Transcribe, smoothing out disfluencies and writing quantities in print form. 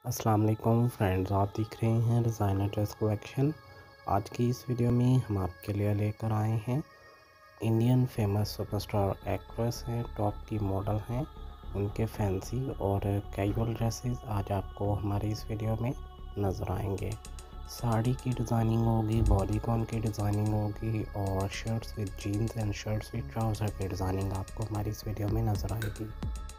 अस्सलाम वालेकुम फ्रेंड्स, आप देख रहे हैं डिज़ाइनर ड्रेस कलेक्शन। आज की इस वीडियो में हम आपके लिए लेकर आए हैं इंडियन फेमस सुपरस्टार एक्ट्रेस हैं, टॉप की मॉडल हैं, उनके फैंसी और कैजुअल ड्रेसेस आज आपको हमारी इस वीडियो में नज़र आएंगे। साड़ी की डिज़ाइनिंग होगी, बॉडीकॉन की डिज़ाइनिंग होगी और shirts with jeans and shirts with trouser की डिज़ाइनिंग आपको हमारी इस वीडियो में नज़र आएगी।